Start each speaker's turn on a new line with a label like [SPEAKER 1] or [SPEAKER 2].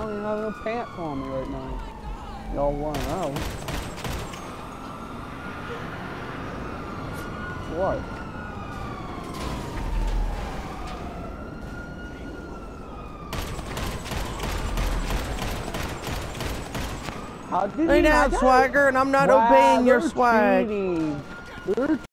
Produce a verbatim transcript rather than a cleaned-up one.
[SPEAKER 1] don't even have no pants on me right now. Y'all want to know. What? How did
[SPEAKER 2] Hey
[SPEAKER 1] you
[SPEAKER 2] now,
[SPEAKER 1] not
[SPEAKER 2] swagger, and I'm not
[SPEAKER 1] wow,
[SPEAKER 2] obeying your
[SPEAKER 1] they're
[SPEAKER 2] swag.
[SPEAKER 1] cheating. They're